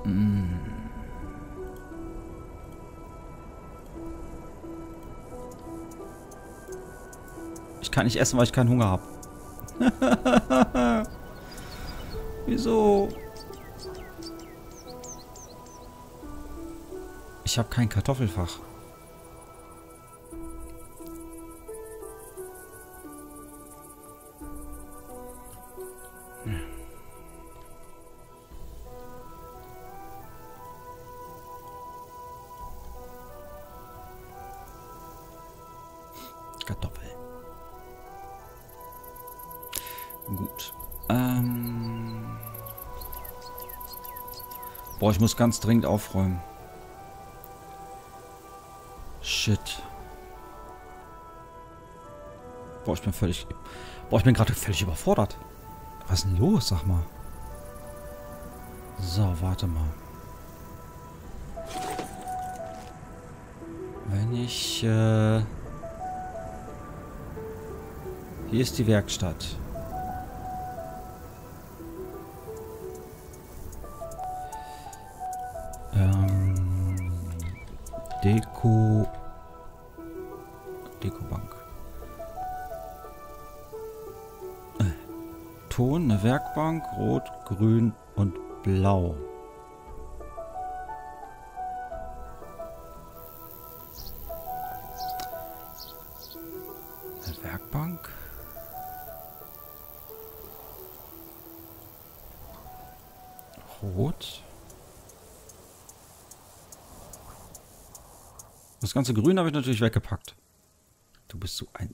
Ich kann nicht essen, weil ich keinen Hunger habe. Wieso? Ich habe kein Kartoffelfach. Kartoffel. Gut. Boah, ich muss ganz dringend aufräumen. Shit. Boah, ich bin völlig... Boah, ich bin gerade völlig überfordert. Was ist denn los, sag mal? So, warte mal. Wenn ich... Hier ist die Werkstatt. Dekobank. Ton, eine Werkbank, rot, grün und blau. Eine Werkbank. Rot. Das ganze Grün habe ich natürlich weggepackt. Du bist so ein...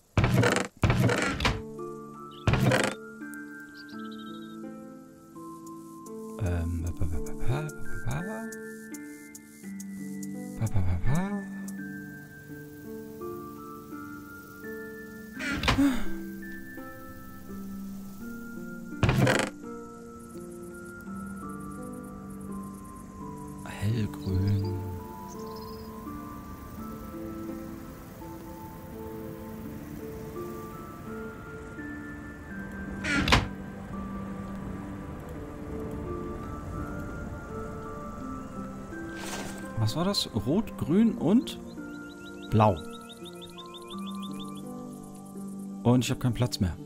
Hellgrün. Was war das? Rot, grün und blau. Und ich habe keinen Platz mehr.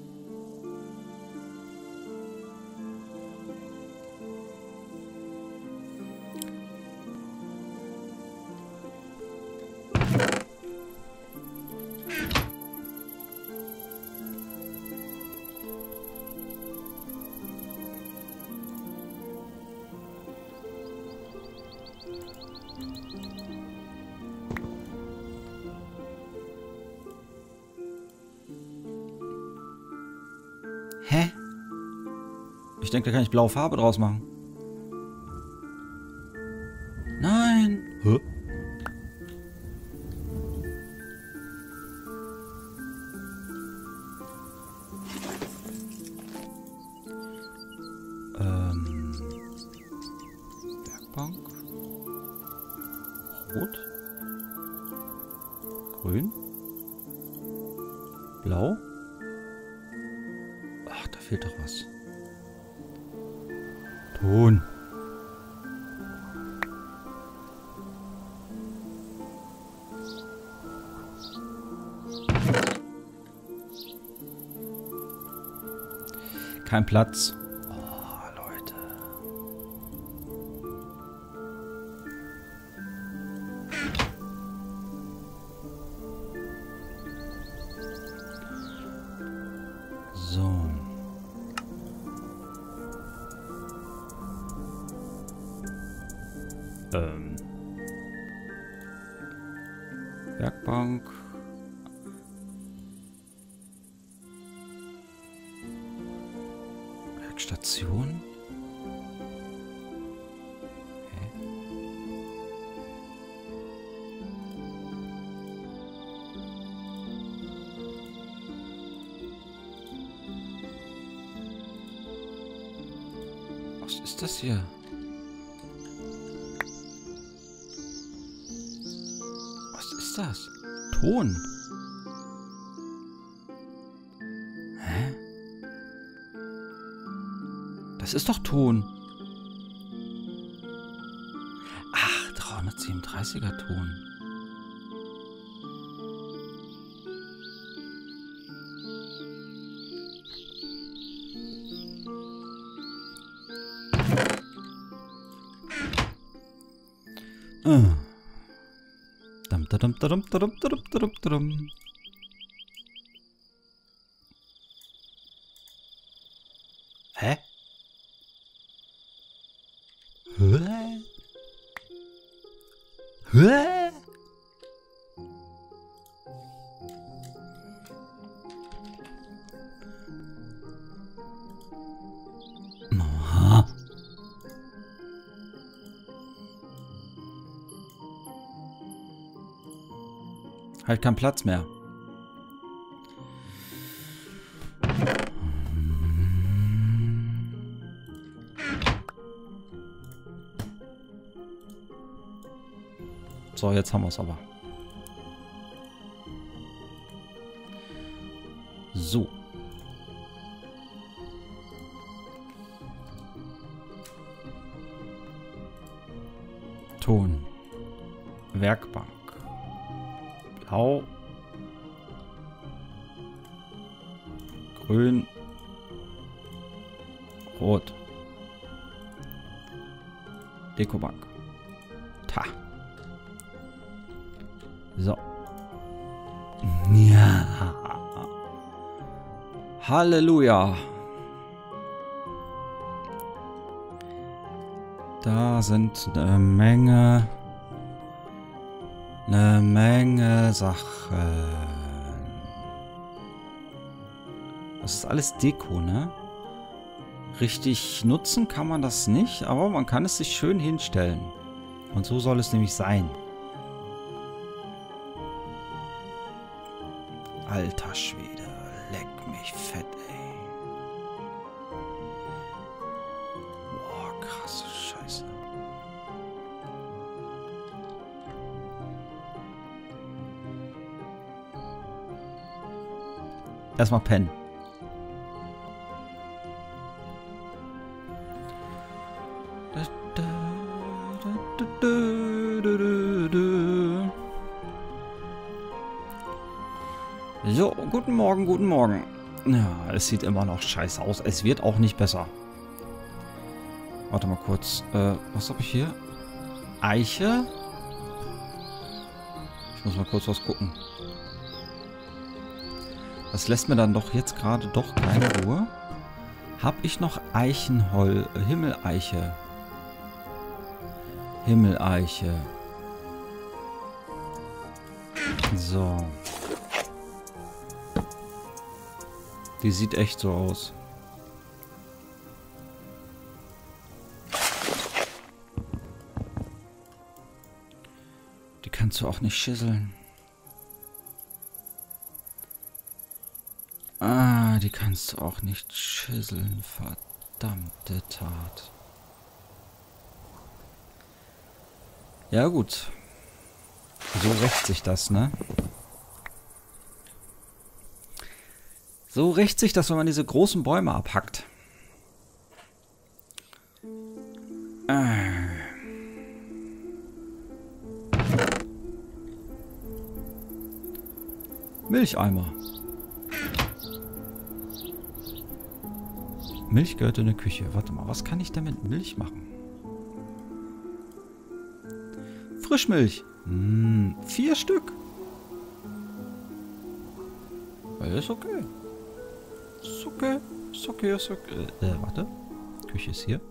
Hä? Ich denke, da kann ich blaue Farbe draus machen. Nein. Hä? Werkbank. Rot. Grün. Blau. Ach, da fehlt doch was. Ton. Kein Platz. Oh, Leute. So. Werkbank. Werkstation. Okay. Was ist das hier? Was ist das? Ton. Hä? Das ist doch Ton. 137er Ton. Dum, dum, dum, dum, dum, dum, dum. Hä? Hä? Hä? Aha. Halt keinen Platz mehr. So, jetzt haben wir es aber. So. Ton. Werkbank. Blau. Grün. Rot. Dekobank. Ta. So. Ja. Halleluja. Da sind eine Menge Sachen. Das ist alles Deko, ne? Richtig nutzen kann man das nicht, aber man kann es sich schön hinstellen. Und so soll es nämlich sein. Alter Schwede, leck mich fett, ey. Boah, krasse Scheiße. Erstmal pennen. So, guten Morgen, guten Morgen. Ja, es sieht immer noch scheiße aus. Es wird auch nicht besser. Warte mal kurz. Was habe ich hier? Eiche. Ich muss mal kurz was gucken. Das lässt mir dann doch jetzt gerade doch keine Ruhe. Habe ich noch Himeleiche. Himeleiche. So. Die sieht echt so aus. Die kannst du auch nicht schüsseln. Ah, die kannst du auch nicht schüsseln. Verdammte Tat. Ja gut. So rächt sich das, ne? So rächt sich das, wenn man diese großen Bäume abhackt. Milcheimer. Milch gehört in eine Küche. Warte mal, was kann ich denn mit Milch machen? Frischmilch. 4 Stück. Ist okay. Ist okay. Ist okay, ist okay. Warte. Küche ist hier.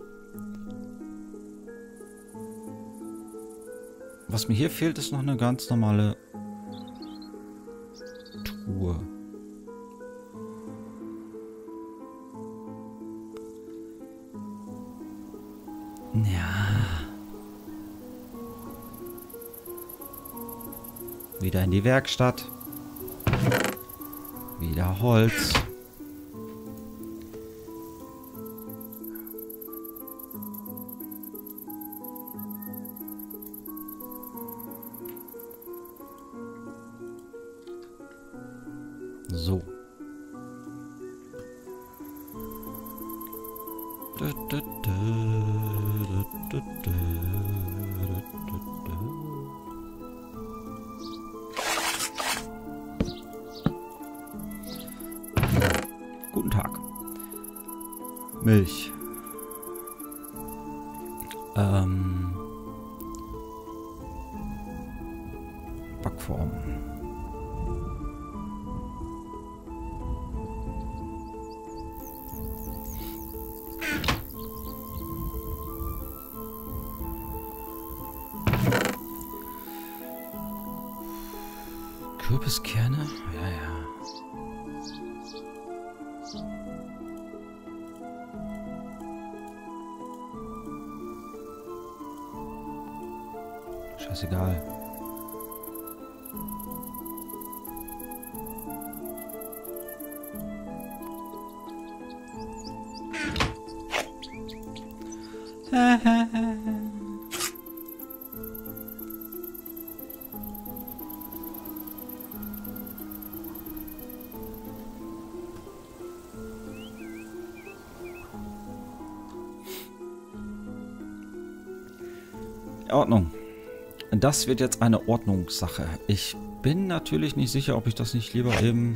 Was mir hier fehlt, ist noch eine ganz normale Truhe. Ja. Wieder in die Werkstatt. Wieder Holz. So. Milch. Backform. Kürbiskerne? Ja, ja. Scheißegal. Ordnung. Das wird jetzt eine Ordnungssache. Ich bin natürlich nicht sicher, ob ich das nicht lieber eben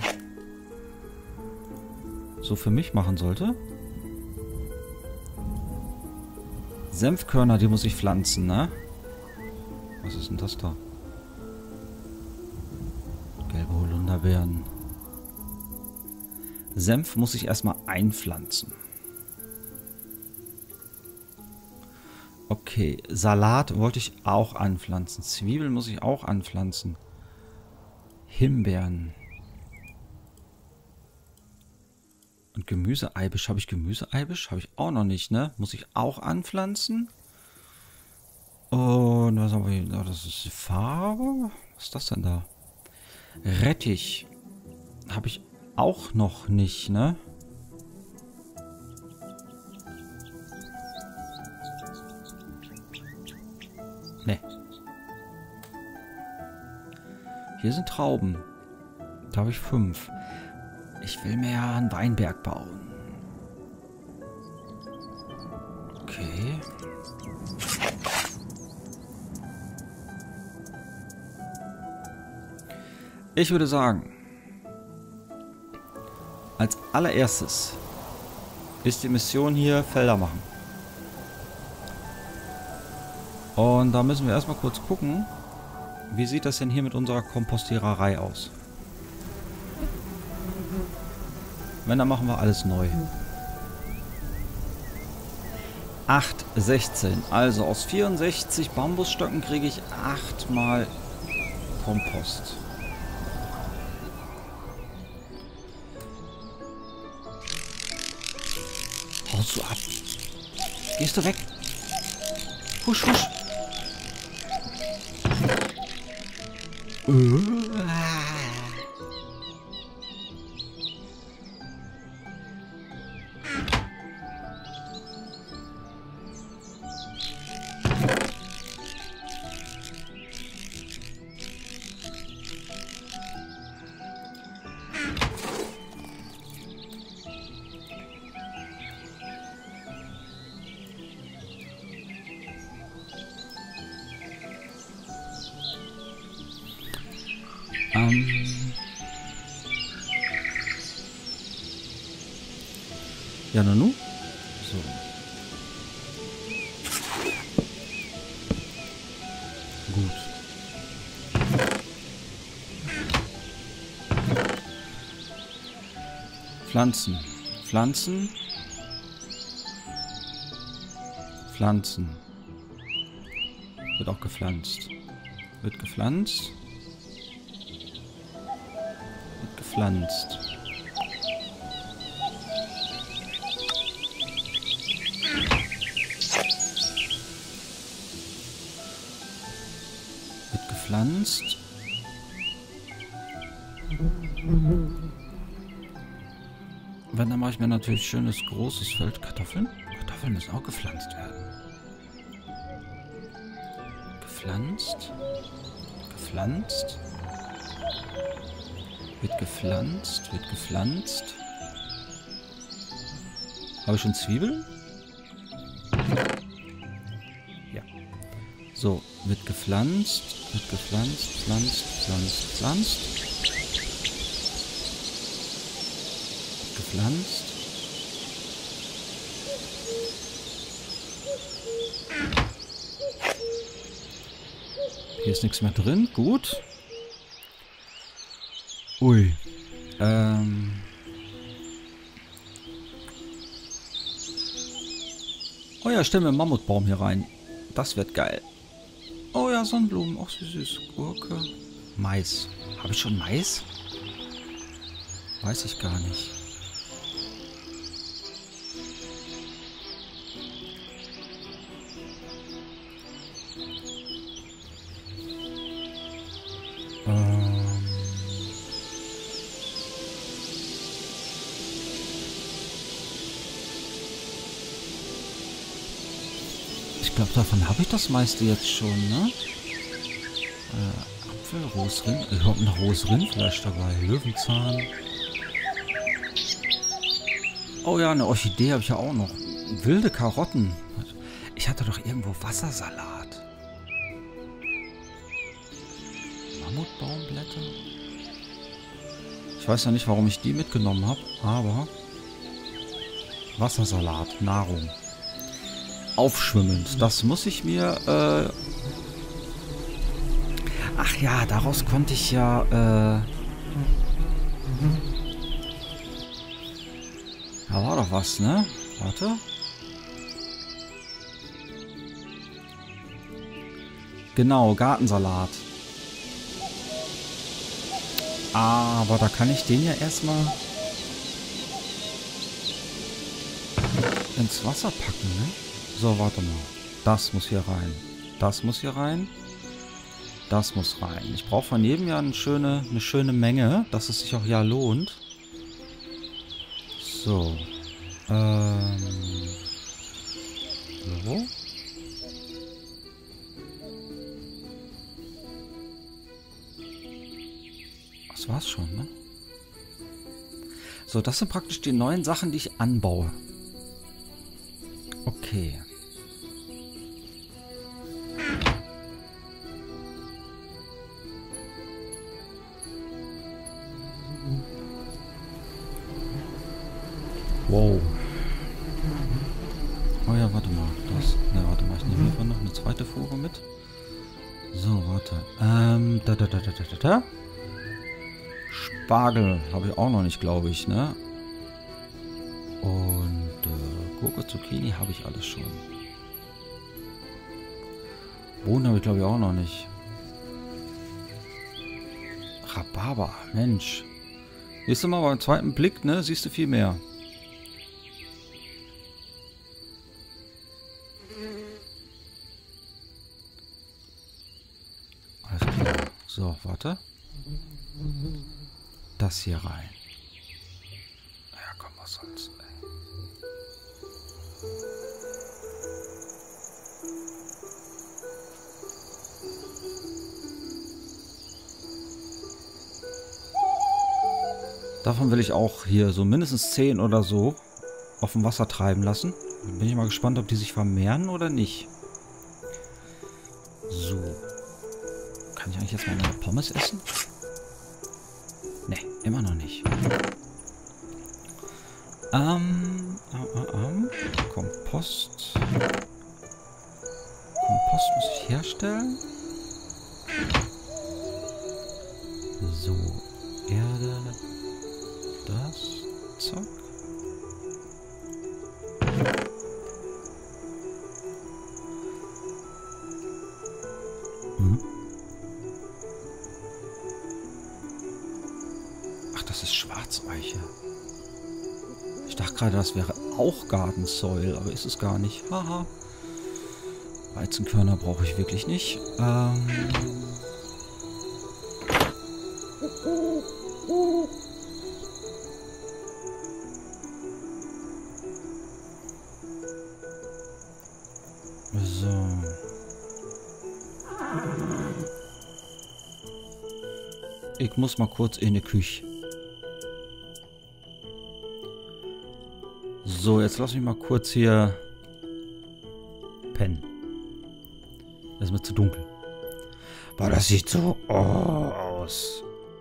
so für mich machen sollte. Senfkörner, die muss ich pflanzen, ne? Was ist denn das da? Gelbe Holunderbeeren. Senf muss ich erstmal einpflanzen. Okay, Salat wollte ich auch anpflanzen. Zwiebeln muss ich auch anpflanzen. Himbeeren. Und Gemüseeibisch. Habe ich Gemüseeibisch? Habe ich auch noch nicht, ne? Muss ich auch anpflanzen. Und was haben wir hier? Das ist die Farbe. Was ist das denn da? Rettich. Habe ich auch noch nicht, ne? Ne. Hier sind Trauben. Da habe ich 5. Ich will mir ja einen Weinberg bauen. Okay. Ich würde sagen, als allererstes ist die Mission hier Felder machen. Und da müssen wir erstmal kurz gucken, wie sieht das denn hier mit unserer Kompostiererei aus. Wenn, dann machen wir alles neu. 8, 16. Also aus 64 Bambusstöcken kriege ich 8 mal Kompost. Haust du ab? Gehst du weg? Husch, husch. Ja, Nanu? So. Gut. Pflanzen. Pflanzen. Pflanzen. Wird auch gepflanzt. Wird gepflanzt. Wird gepflanzt. Gepflanzt. Wenn, dann mache ich mir natürlich schönes großes Feld Kartoffeln. Kartoffeln müssen auch gepflanzt werden. Gepflanzt. Gepflanzt. Wird gepflanzt. Wird gepflanzt. Habe ich schon Zwiebeln? Ja. So, wird gepflanzt. Wird gepflanzt. Pflanzt. Pflanzt. Pflanzt. Gepflanzt. hier ist nichts mehr drin. Gut. Ui. Oh ja, stellen wir einen Mammutbaum hier rein. Das wird geil. Oh ja, Sonnenblumen. Auch süß. Gurke. Mais. Habe ich schon Mais? Weiß ich gar nicht. Ich glaube, davon habe ich das meiste jetzt schon, ne? Apfel, rohes Rind. Ich habe noch rohes Rindfleisch dabei. Löwenzahn. Oh ja, eine Orchidee habe ich ja auch noch. Wilde Karotten. Ich hatte doch irgendwo Wassersalat. Mammutbaumblätter. Ich weiß ja nicht, warum ich die mitgenommen habe, aber Wassersalat, Nahrung. Aufschwimmend. Das muss ich mir, Ach ja, daraus konnte ich ja, Da war doch was, ne? Warte. Genau, Gartensalat. Aber da kann ich den ja erstmal ins Wasser packen, ne? So, warte mal. Das muss hier rein. Das muss hier rein. Das muss rein. Ich brauche von jedem ja eine schöne Menge, dass es sich auch ja lohnt. So. So. Das war's schon, ne? So, das sind praktisch die neuen Sachen, die ich anbaue. Okay. Wow. Oh ja, warte mal. Warte mal. Ich nehme hiervon noch eine zweite Fuhre mit. So, warte. Spargel habe ich auch noch nicht, glaube ich, ne? Und Gurke, Zucchini habe ich alles schon. Bohnen habe ich, glaube ich, auch noch nicht. Rhabarber, Mensch. Siehst du mal, beim zweiten Blick, ne, siehst du viel mehr. Alles klar. So, warte. Das hier rein. Ja, komm, was soll's, ey. Davon will ich auch hier so mindestens 10 oder so auf dem Wasser treiben lassen. Bin ich mal gespannt, ob die sich vermehren oder nicht. So. Kann ich eigentlich jetzt mal meine Pommes essen? Ne, immer noch nicht. Kompost. Kompost muss ich herstellen. So, Erde. Das. Zack. Ach, das ist Schwarzeiche. Ich dachte gerade, das wäre auch Garden Soil, aber ist es gar nicht. Haha. Weizenkörner brauche ich wirklich nicht. So. Ich muss mal kurz in die Küche. So, jetzt lass mich mal kurz hier pennen. Das ist mir zu dunkel. Boah, das sieht so aus.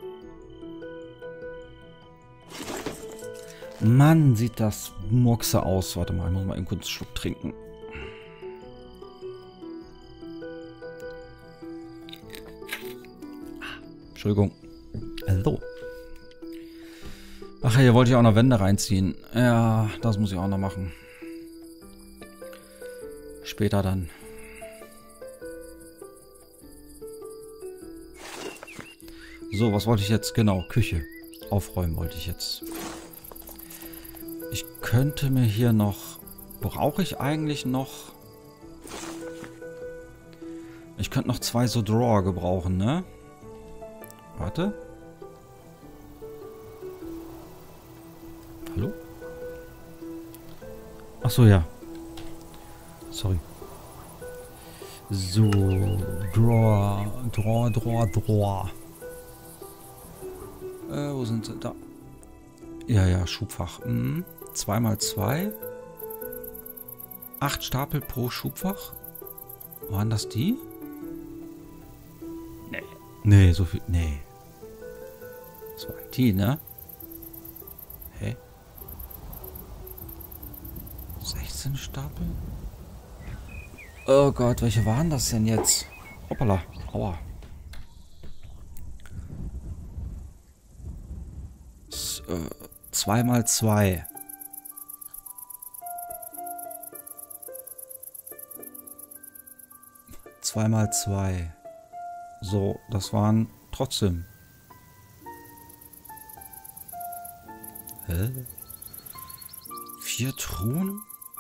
Mann, sieht das Murkse aus. Warte mal, ich muss mal eben kurz einen Schluck trinken. Entschuldigung. Also. Ach, hier wollte ich auch noch Wände reinziehen. Ja, das muss ich auch noch machen. Später dann. So, was wollte ich jetzt? Genau, Küche. Aufräumen wollte ich jetzt. Ich könnte mir hier noch... Brauche ich eigentlich noch... Ich könnte noch 2 so Drawer gebrauchen, ne? Warte. Hallo? Ach so, ja. Sorry. So, Drawer. Wo sind sie? Da. Ja, Schubfach. 2x2. 8 Stapel pro Schubfach. Waren das die? Nee. Nee, so viel. Nee. Das waren die, ne? Hä? 16 Stapel? Oh Gott, welche waren das denn jetzt? Hoppala. Aua. 2x2. Zweimal 2. So, das waren trotzdem. Hä? 4 Truhen?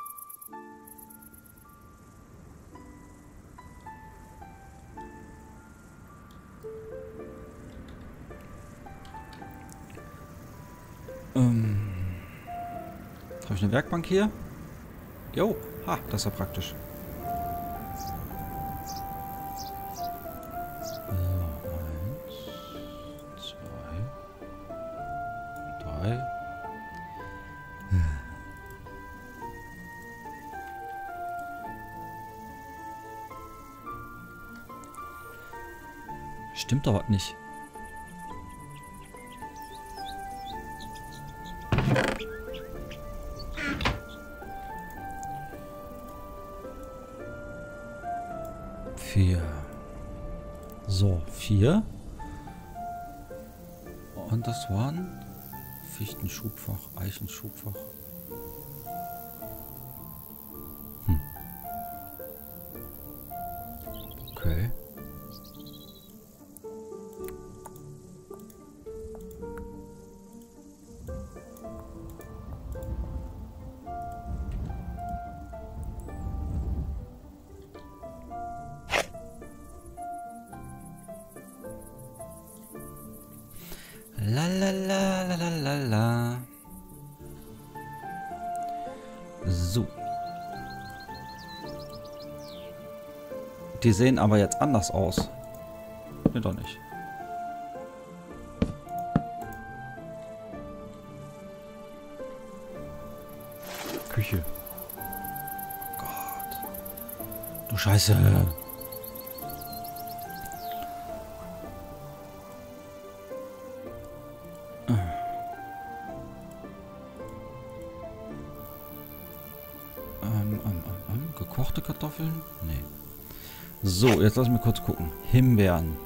Habe ich eine Werkbank hier? Jo, ha, das ist ja praktisch. Stimmt doch was nicht. So, 4. Und das waren Fichtenschubfach, Eichenschubfach. Okay. La. So. Die sehen aber jetzt anders aus. Ne, doch nicht. Küche. Oh Gott. Du Scheiße. Gekochte Kartoffeln? Nee. So, jetzt lass mich kurz gucken. Himbeeren.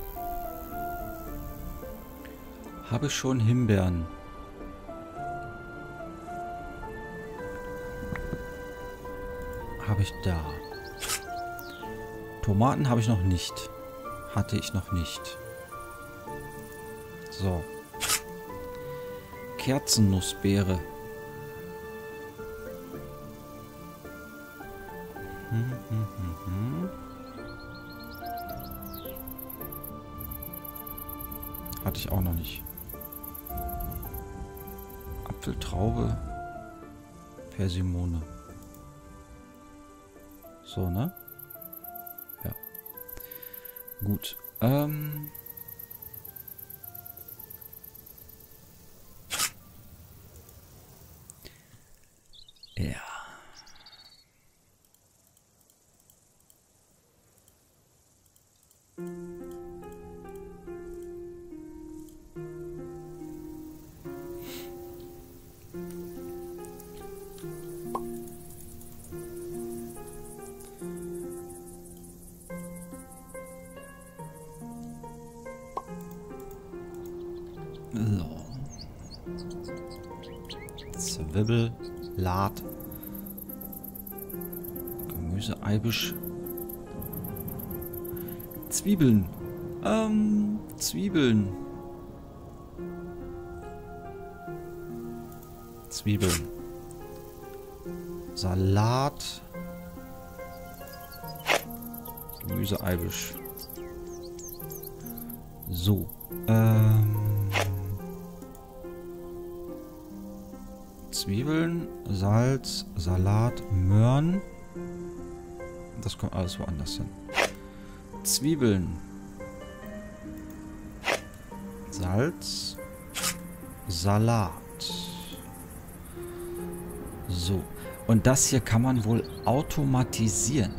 Habe ich schon Himbeeren? Habe ich da. Tomaten habe ich noch nicht. Hatte ich noch nicht. So. Kerzennussbeere. Hatte ich auch noch nicht. Apfeltraube. Persimone. So, ne? Ja. Gut. Ja. Zwiebel, Lad, Gemüse, Eibisch, Zwiebeln. Zwiebeln. Zwiebeln. Salat. Gemüse, Eibisch. So. Zwiebeln, Salz, Salat, Möhren. Das kommt alles woanders hin. Zwiebeln. Salz. Salat. So. Und das hier kann man wohl automatisieren.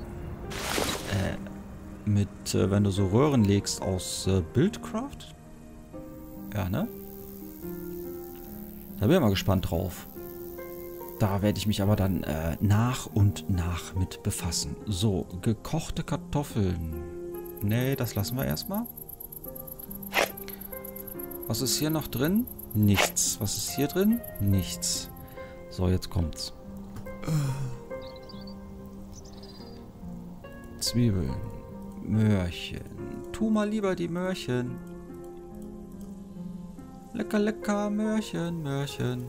Wenn du so Röhren legst aus Buildcraft. Ja, ne? Da bin ich mal gespannt drauf. Da werde ich mich aber dann nach und nach mit befassen. So, gekochte Kartoffeln. Nee, das lassen wir erstmal. Was ist hier noch drin? Nichts. Was ist hier drin? Nichts. So, jetzt kommt's. Zwiebeln. Möhrchen. Tu mal lieber die Möhrchen. Lecker, lecker, Möhrchen, Möhrchen.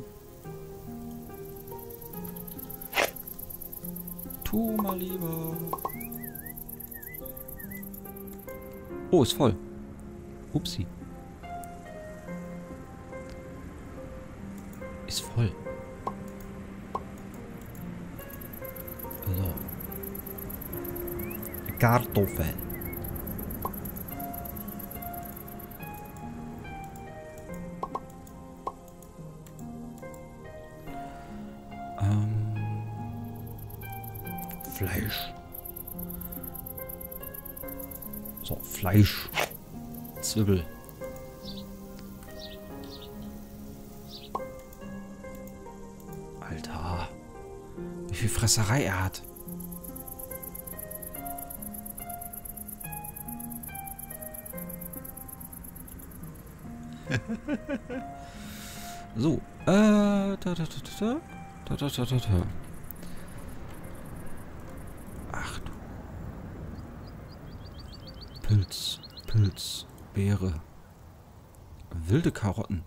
Tu mal lieber. Oh, ist voll. Upsi. Ist voll. So. Kartoffeln. Fleisch. So, Fleisch. Zwiebel. Alter. Wie viel Fresserei er hat. So. Ach du. Pilz, Pilz, Beere. Wilde Karotten.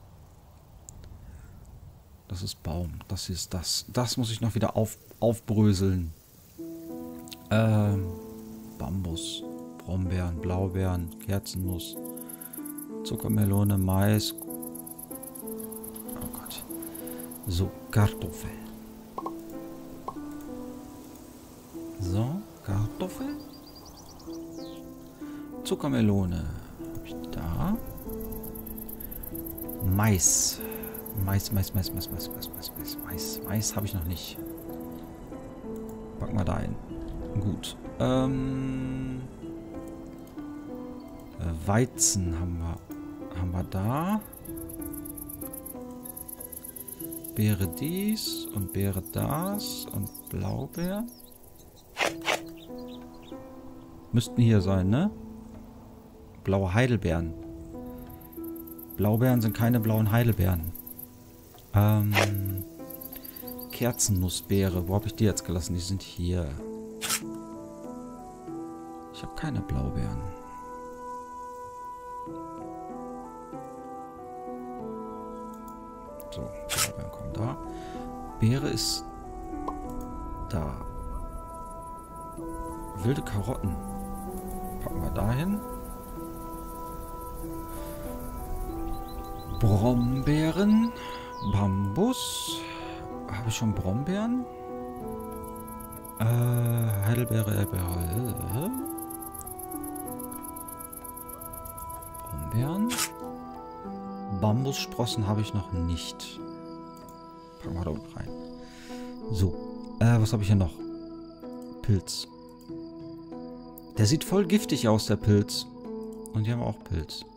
Das ist Baum. Das ist das. Das muss ich noch wieder aufbröseln. Bambus, Brombeeren, Blaubeeren, Kerzennuss, Zuckermelone, Mais. Oh Gott. So, Kartoffeln. So, Kartoffeln. Zuckermelone. Hab ich da. Mais. Mais habe ich noch nicht. Packen wir da ein. Gut. Weizen haben wir da. Beere dies und Beere das und Blaubeer. Müssten hier sein, ne? Blaue Heidelbeeren. Blaubeeren sind keine blauen Heidelbeeren. Kerzennussbeere. Wo habe ich die jetzt gelassen? Die sind hier. Ich habe keine Blaubeeren. So, Blaubeeren kommen da. Beere ist da. Wilde Karotten. Packen wir dahin. Brombeeren. Bambus. Habe ich schon Brombeeren? Heidelbeere, Erdbeere. Brombeeren. Bambussprossen habe ich noch nicht. Packen wir da unten rein. So. Was habe ich hier noch? Pilz. Der sieht voll giftig aus, der Pilz. Und hier haben wir auch Pilz.